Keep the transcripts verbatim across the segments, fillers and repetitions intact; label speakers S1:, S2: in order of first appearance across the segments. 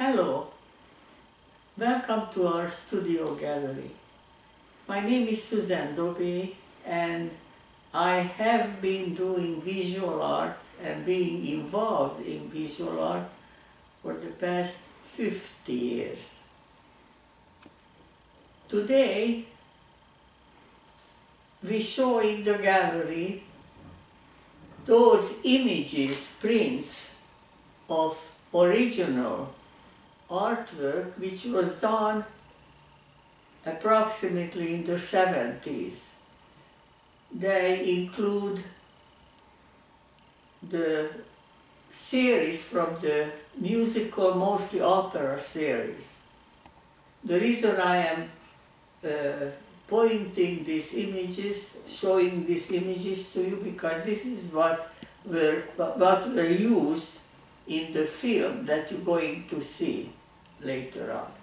S1: Hello, welcome to our studio gallery. My name is Suzanne Dobé and I have been doing visual art and being involved in visual art for the past fifty years. Today we show in the gallery those images, prints of original artwork which was done approximately in the seventies. They include the series from the musical, mostly opera series. The reason I am uh, pointing these images, showing these images to you, because this is what were, what were used in the film that you're going to see later on.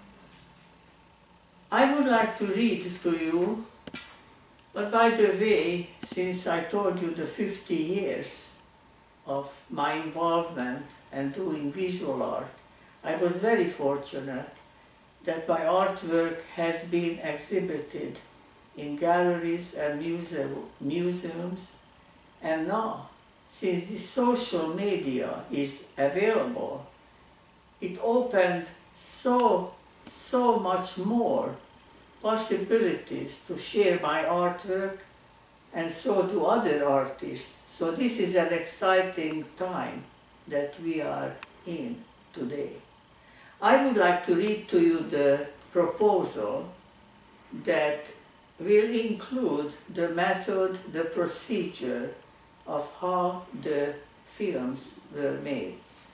S1: I would like to read to you, but by the way, since I told you the fifty years of my involvement and doing visual art, I was very fortunate that my artwork has been exhibited in galleries and museu museums, and now, since the social media is available, it opened so, so much more possibilities to share my artwork, and so do other artists. So this is an exciting time that we are in today. I would like to read to you the proposal that will include the method, the procedure of how the films were made.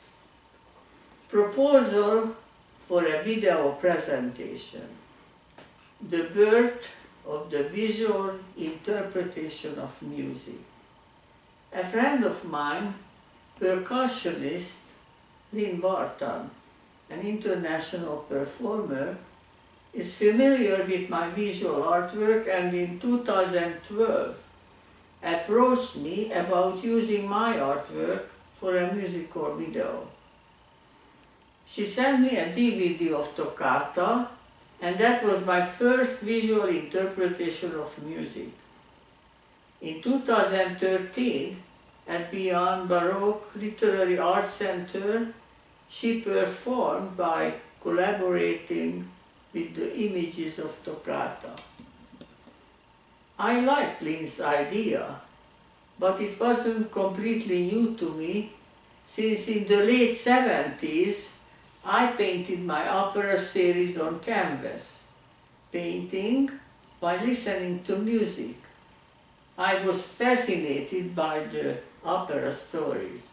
S1: Proposal for a video presentation. The birth of the visual interpretation of music. A friend of mine, percussionist Lynn Wharton, an international performer, is familiar with my visual artwork and in two thousand twelve approached me about using my artwork for a musical video. She sent me a D V D of Toccata, and that was my first visual interpretation of music. In two thousand thirteen, at Beyond Baroque Literary Arts Center, she performed by collaborating with the images of Toccata. I liked Lynn's idea, but it wasn't completely new to me, since in the late seventies I painted my opera series on canvas, painting by listening to music. I was fascinated by the opera stories.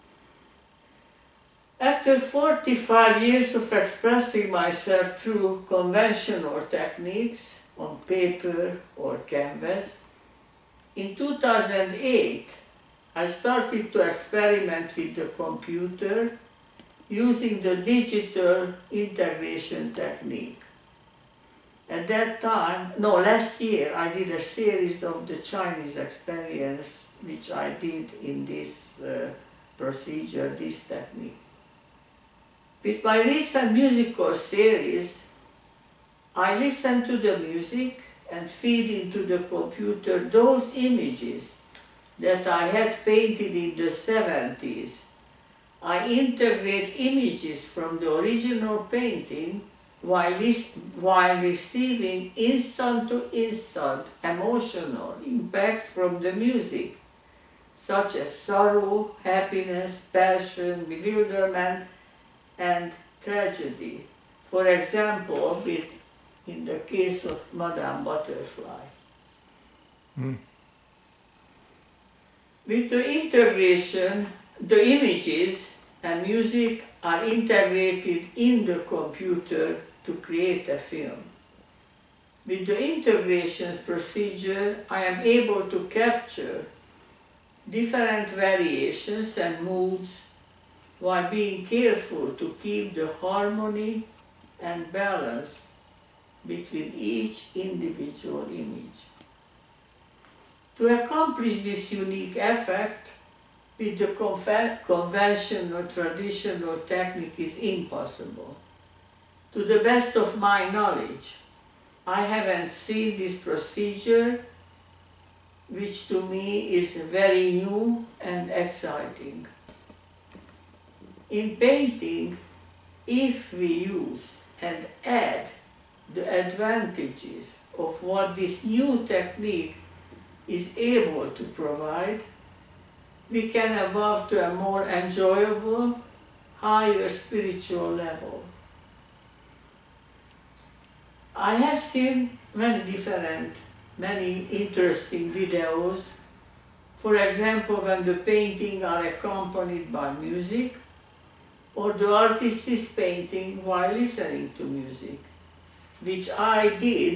S1: After forty-five years of expressing myself through conventional techniques on paper or canvas, in two thousand eight I started to experiment with the computer using the digital integration technique. At that time, no, last year I did a series of the Chinese experience which I did in this uh, procedure, this technique. With my recent musical series, I listen to the music and feed into the computer those images that I had painted in the seventies. I integrate images from the original painting while, while receiving instant-to-instant emotional impacts from the music, such as sorrow, happiness, passion, bewilderment, and tragedy. For example, with, in the case of Madame Butterfly. Mm. With the integration, the images and music are integrated in the computer to create a film. With the integrations procedure, I am able to capture different variations and moods while being careful to keep the harmony and balance between each individual image. To accomplish this unique effect, with the conve- conventional, traditional technique is impossible. To the best of my knowledge, I haven't seen this procedure, which to me is very new and exciting. In painting, if we use and add the advantages of what this new technique is able to provide, we can evolve to a more enjoyable, higher spiritual level. I have seen many different, many interesting videos. For example, when the painting are accompanied by music, or the artist is painting while listening to music, which I did,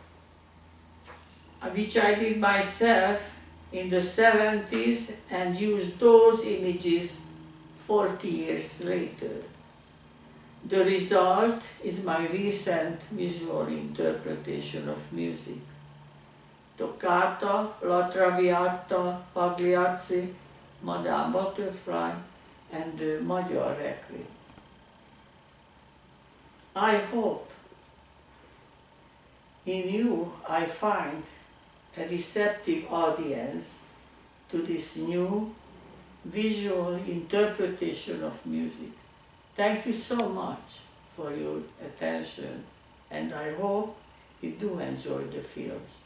S1: which I did myself in the seventies and used those images forty years later. The result is my recent visual interpretation of music. Toccata, La Traviata, Pagliacci, Madame Butterfly, and the Magyar Requiem. I hope in you I find a receptive audience to this new visual interpretation of music. Thank you so much for your attention, and I hope you do enjoy the films.